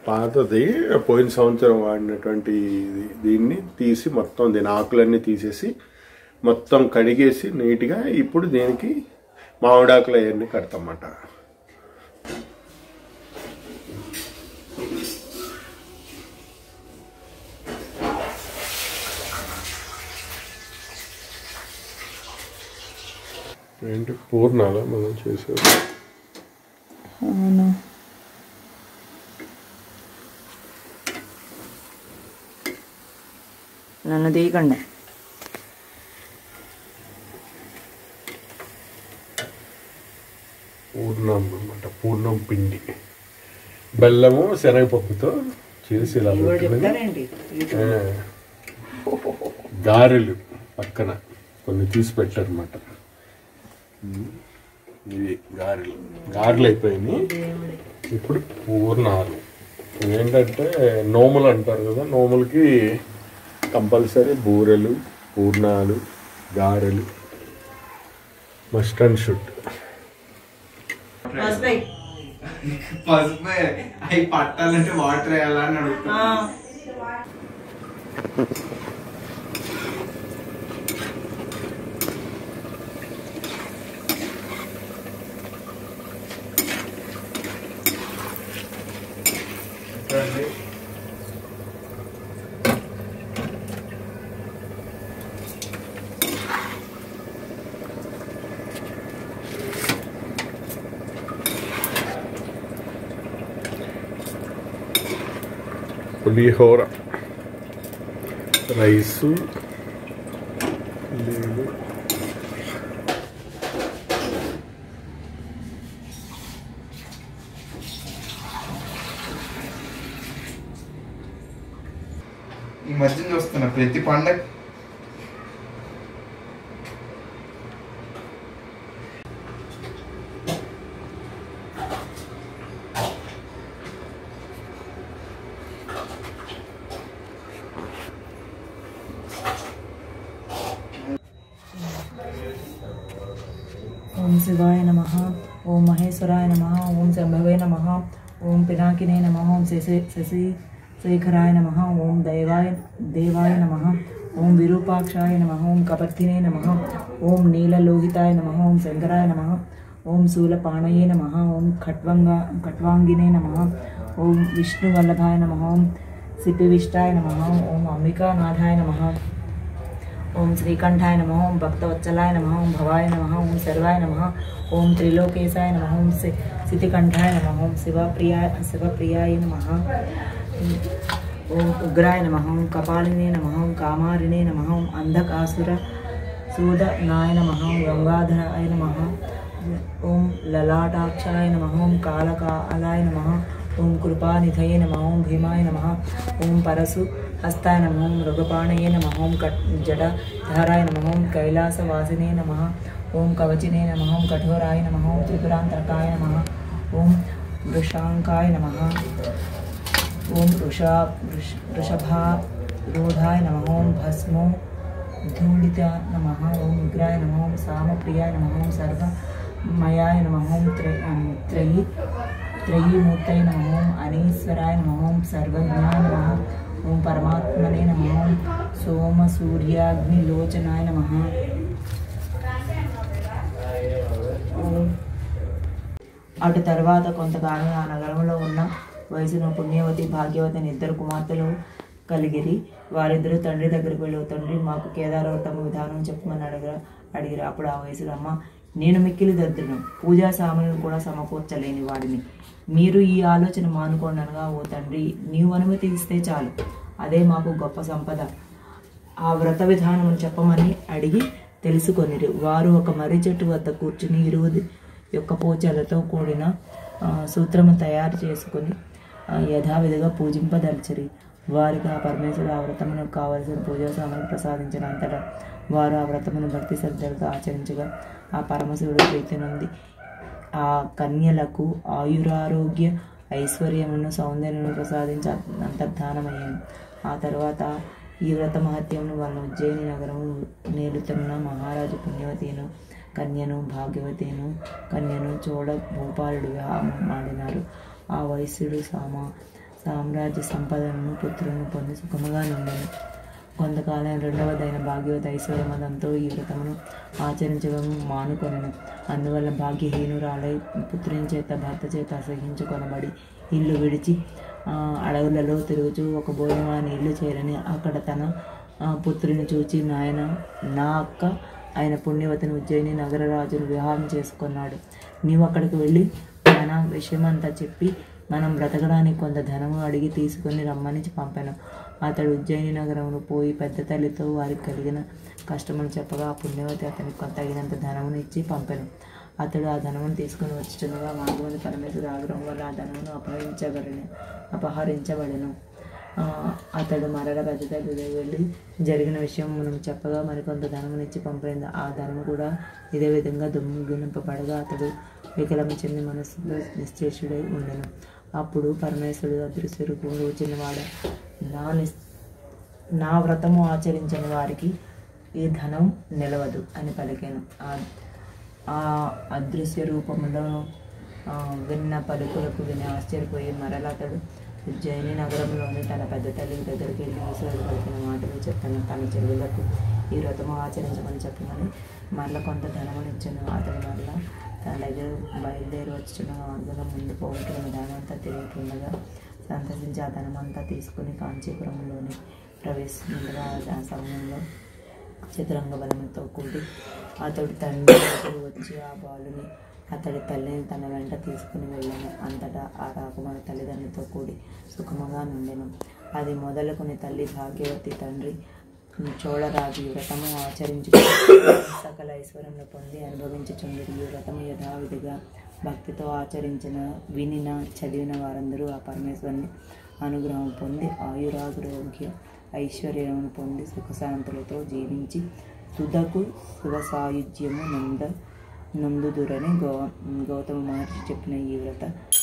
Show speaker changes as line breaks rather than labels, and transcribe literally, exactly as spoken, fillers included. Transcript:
పాతది పోయిన సంవత్సరం వాడినటువంటి దీన్ని తీసి మొత్తం దీని ఆకులన్నీ తీసేసి మొత్తం కడిగేసి నీట్గా ఇప్పుడు దీనికి మామిడాకులు అవన్నీ కడతామన్నమాట. ఏంటి పూర్ణాలా మనం చేసేది?
అవును. నన్ను తీయకండి.
పూర్ణం అన్నమాట, పూర్ణం పిండి బెల్లము శనగపప్పుతో చేసి ఇలా గారెలు పక్కన కొన్ని తీసి పెట్టారన్నమాట. ఇవి గారెలు గారెలు అయిపోయినాయి. ఇప్పుడు పూర్ణాలు ఏంటంటే నోములు అంటారు కదా, నోములకి కంపల్సరీ బూరెలు, పూర్ణాలు, గారెలు మస్ట్ అండ్ షుడ్.
పసుపు అవి పట్టాలంటే వాటర్ వేయాలని అడుగుతా.
పులిహోర, రైసు, లేదు
ఈ మధ్య చూస్తున్నా ప్రతి పండగ
ఓం శివాయ నమః, ఓం మహేశ్వరాయ నమః, ఓం శంభవే నమః, ఓం పినాకినే నమః, ఓం శశి శశి శేఖరాయ నమః, ఓం దైవాయ దేవాయ నమః, ఓం విరూపాక్షాయ నమః, ఓం కపర్తినే నమః, ఓం నీలలోహితాయ నమః, ఓం శంకరాయ నమః, ఓం శూలపాణయే నమః, ఓం ఖట్వంగా ఖట్వాంగినే నమః, ఓం విష్ణువల్లభాయ నమః, ఓం సిపివిష్టాయ నమః, ఓం అంబికానాథాయ నమః, ఓం శ్రీకంఠాయ నమః, ఓం భక్తవత్సలాయ నమః, ఓం భవాయ నమః, ఓం సర్వాయ నమః, ఓం త్రిలోకేశాయ నమః, ఓం సితికంఠాయ నమః, ఓం శివప్రియాయ శివప్రియాయ నమః, ఓం ఉగ్రాయ నమః, ఓం కపాలినే నమః, ఓం కామారిణే నమః, ఓం అంధకాసుర సూదనాయ నమః, ఓం గంగాధరాయ నమః, ఓం లలాటాక్షాయ నమః, ఓం కాళకాలాయ నమః, ఓం కృపానిధయే నమః, ఓం భీమాయ నమః, ఓం పరశు హస్తాయ నమః, ఓం మృగపాణయే నమః, ఓం కట్ జడధారాయ నమః, ఓం కైలాసవాసినే నమః, ఓం కవచినే నమః, ఓం కఠోరాయ నమః, ఓం త్రిపురాంతకాయ నమః, ఓం వృషాంకాయ నమః, ఓం వృషా వృష వృషభారూఢాయ నమః, ఓం భస్మో ధూళిత నమః, ఓం ఉగ్రాయ నమః, ఓం సామప్రియాయ నమః, ఓం సర్వమయాయ నమః, ఓం త్రయీ త్రయీమూర్తయ నమః, ఓం అనీశ్వరాయ నమః, ఓం సర్వజ్ఞాయ నమః, ఓం పరమాత్మనే నమః, ఓం సోమ సూర్యాగ్నిలోచనాయ నమః. అటు తర్వాత కొంతకాలం ఆ నగరంలో ఉన్న వయసును పుణ్యవతి భాగ్యవతి అని ఇద్దరు కుమార్తెలు కలిగిరి. వారిద్దరూ తండ్రి దగ్గరికి వెళ్ళి, తండ్రి మాకు కేదారవ్రతము విధానం చెప్పమని అడగ అడిగిరి. అప్పుడు ఆ వయసులో, అమ్మ నేను మిక్కిలి దరిద్రును, పూజా సామాన్యులు కూడా సమకూర్చలేని వాడిని, మీరు ఈ ఆలోచన మానుకోండి అనగా, ఓ తండ్రి నీవు అనుమతి ఇస్తే చాలు, అదే మాకు గొప్ప సంపద. ఆ వ్రత విధానం చెప్పమని అడిగి తెలుసుకొనిరి. వారు ఒక మర్రి చెట్టు వద్ద కూర్చుని ఇరువుది యొక్క పోచలతో కూడిన సూత్రము తయారు చేసుకుని యథావిధిగా పూజింపదలిచిరి. వారికి ఆ పరమేశ్వరుడు ఆ వ్రతమునకు కావలసిన పూజా సామాన్లు ప్రసాదించిన అంతటా వారు ఆ వ్రతమును భక్తి శ్రద్ధలతో ఆచరించగా ఆ పరమశివుడు ప్రీతి నుండి ఆ కన్యలకు ఆయురారోగ్య ఐశ్వర్యమును సౌందర్యమును ప్రసాదించి అంతర్ధానమయ్యాను. ఆ తర్వాత ఈ వ్రత మహత్యమును వాళ్ళ ఉజ్జయిని నగరము నేలుతున్న మహారాజు పుణ్యవతిను కన్యను భాగ్యవతిను కన్యను చూడ భూపాలుడు వివాహం ఆడినారు. ఆ వైశ్యుడు సామా సామ్రాజ్య సంపదలను పుత్రులను పొంది సుఖముగా నుండెను. కొంతకాలం రెండవదైన భాగ్యవతి ఐశ్వర్యమదంతో ఈ వ్రతమును ఆచరించడం మానుకొనెను. అందువల్ల భాగ్యహీనురాలై పుత్రుని చేత భర్త చేత అసహించుకొనబడి ఇల్లు విడిచి అడవులలో తిరుగుచూ ఒక బోయవాని ఇల్లు చేరని అక్కడ తన పుత్రుని చూచి, నాయన నా అక్క ఆయన పుణ్యవతిని ఉజ్జయిని నగరరాజును వివాహం చేసుకున్నాడు. నీవు అక్కడికి వెళ్ళి మన విషయమంతా చెప్పి మనం బ్రతకడానికి కొంత ధనము అడిగి తీసుకుని రమ్మని పంపాను. అతడు ఉజ్జయిని నగరమును పోయి పెద్ద తల్లితో వారికి కలిగిన కష్టములు చెప్పగా ఆ పుణ్యవతి అతనికి తగినంత ధనమును ఇచ్చి పంపాను. అతడు ఆ ధనమును తీసుకుని వచ్చుచుండగా మార్గమున పరమేశ్వరుడు ఆగ్రహం వల్ల ఆ ధనమును అపహరించబడిన అపహరించబడెను. అతడు మరల పెద్ద తల్లి వెళ్ళి జరిగిన విషయం మనం చెప్పగా మరికొంత ధనమును ఇచ్చి పంపింది. ఆ ధనము కూడా ఇదే విధంగా దుమ్ముగింపబడగా అతడు వికలము చెంది మనస్సులో నిశ్చేషుడై ఉండెను. అప్పుడు పరమేశ్వరుడు అదృశ్య రూపంలో వచ్చినవాడ, నా నిస్ నా వ్రతము ఆచరించని వారికి ఈ ధనం నిలవదు అని పలికాను. ఆ అదృశ్య రూపంలో విన్న పలుకులకు విని ఆశ్చర్యపోయి మరల అతడు ఉజ్జయిని నగరంలోని తన పెద్ద తల్లి దగ్గరికి వెళ్ళి ఈశ్వరుడు పలికిన మాటలు చెప్పాను. తన చెల్లెలకు ఈ వ్రతము ఆచరించమని చెప్పమని మరల కొంత ధనమును ఇచ్చాను. అతడు మరల తన దగ్గర బయలుదేరి వచ్చుచున్న మార్గంలో ముందు పోగొట్టుకున్న ధనమంతా తిరుగుతుండగా సంతసించి ఆ ధనమంతా తీసుకుని కాంచీపురంలోని ప్రవేశిస్తుండగా ఆ సమయంలో చతురంగ బలముతో కూడి అతడు తండ్రి వచ్చి ఆ బాలుని అతడి తల్లిని తన వెంట తీసుకుని వెళ్ళాను. అంతటా ఆ రాకుమారి తల్లిదండ్రులతో కూడి సుఖముగా నుండెను. అది మొదలుకుని తల్లి భాగ్యవతి తండ్రి చోళరాజు ఈ వ్రతము ఆచరించి సకల ఐశ్వర్యంలో పొంది అనుభవించుచుండరు. ఈ వ్రతము యథావిధిగా భక్తితో ఆచరించిన వినిన చదివిన వారందరూ ఆ పరమేశ్వరుని అనుగ్రహం పొంది ఆయురారోగ్య ఐశ్వర్యమును పొంది సుఖశాంతులతో జీవించి తుదకు శివసాయుజ్యము నంద నందుదురని గౌ గౌతమ మహర్షి చెప్పిన ఈ వ్రత